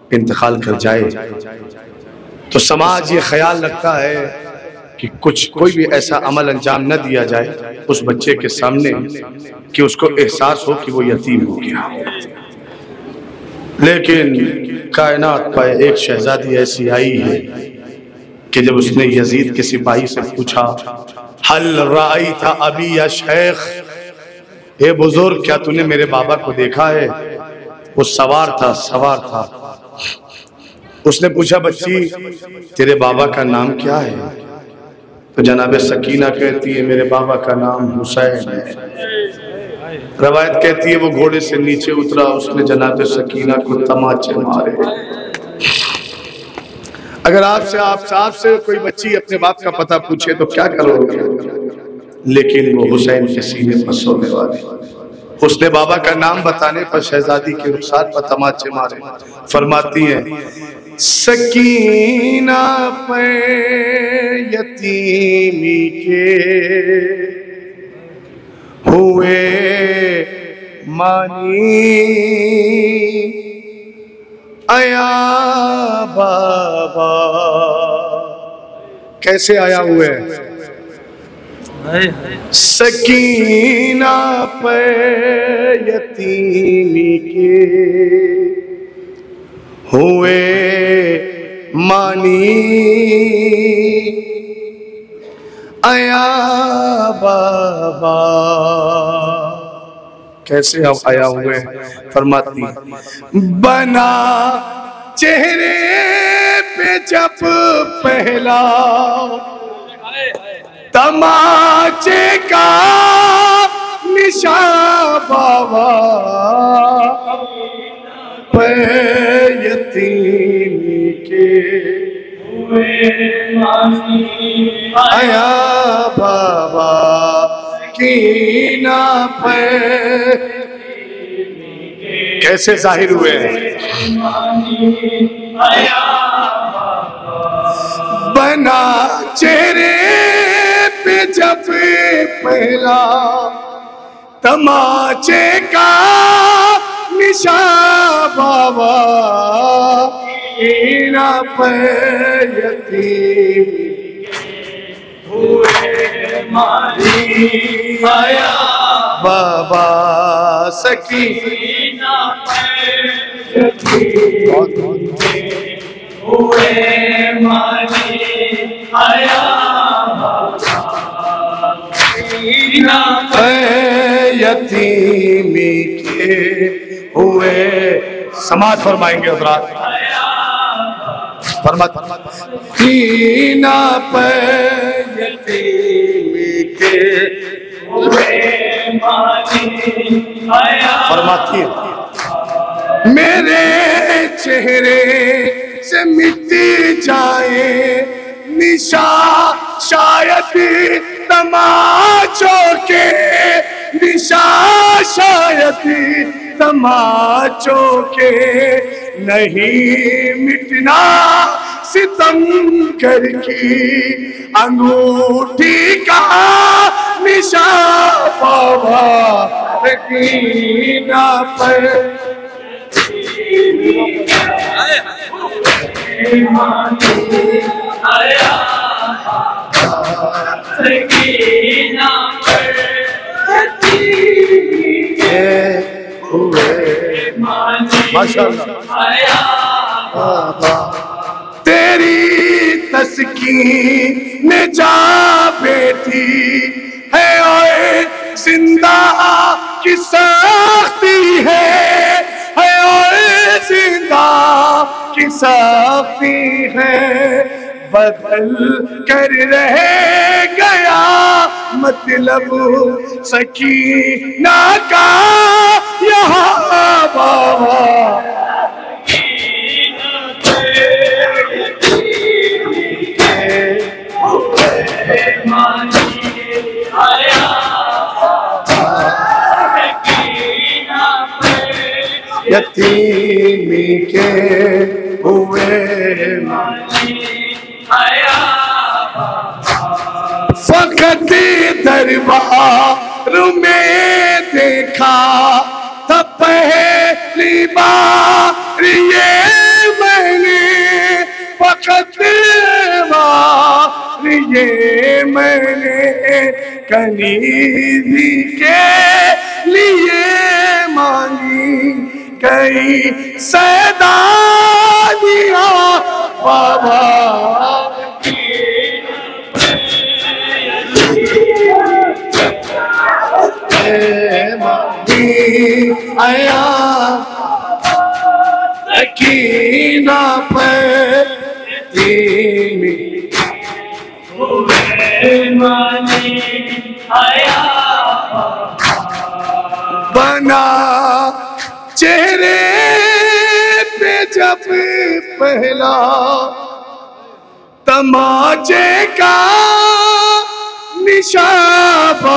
इंतकाल कर जाए तो समाज ये ख्याल रखता है कि कोई भी ऐसा अमल अंजाम न दिया जाए उस बच्चे के सामने कि उसको एहसास हो कि वो यतीम हो गया। लेकिन कायनात पर एक शहजादी ऐसी आई है कि जब उसने यजीद के सिपाही से पूछा, हल राई था अभी या शेख, हे बुजुर्ग क्या तूने मेरे बाबा को देखा है? वो सवार था। उसने पूछा, बच्ची तेरे बाबा का नाम क्या है? तो जनाब सकीना कहती है, मेरे बाबा का नाम हुसैन है। रवायत कहती है वो घोड़े से नीचे उतरा, उसने जनाब सकीना को तमाचे मारे। अगर आपसे कोई बच्ची अपने बाप का पता पूछे तो क्या करोगे? लेकिन वो हुसैन के सीने पर सोने वाली, उसने बाबा का नाम बताने पर शहजादी के रुखसार पर तमाचे मारे। फरमाती है, सकीना पे यतीमी के हुए मानी, आया बाबा। कैसे आया हुए? सकीना पे यतीमी के हुए मानी, आया बाबा। कैसे हम आया हुए? फरमाती, बना चेहरे पे जब पहला तमाचे का निशान बाबा, पे यतीमी के हुए मानी, आया बाबा कीना पे। कैसे जाहिर हुए हैं? बना चेहरे पे जब पहला तमाचे का निशान बाबा, कीना पे यतीम हुए मानी, आया बाबा सकीना पे यतीम हुए मानी, आया बाबा सकीना पे यतीमी के हुए। समाज फरमाएंगे हज़रात, कीना पे यतीमी के हुए मानी, आया। फरमाती है, मेरे चेहरे से मिट जाए निशा शायद तमाचों के, निशा शायद तमाचों के, नहीं मिटना सितम करके अंगूठी का निशान बाबा कीना पर आया सकीना पर हुए माशाअल्लाह, आया बाबा तेरी तस्कीन में जा बैठी है और जिंदा की सख्ती है और जिंदा की सख्ती है, बदल कर रह गया मतलब सकीना का यहाँ बाबा। यतीमी के हुए फकत दरबार में देखा था पहली बार ये शफकत वार ये मैंने कनीज़ी के लिए मांगी, कई सैदानियाँ बाबा आया सकीना पर आया बना चेहरे पे जब पहला तमाचे का निशान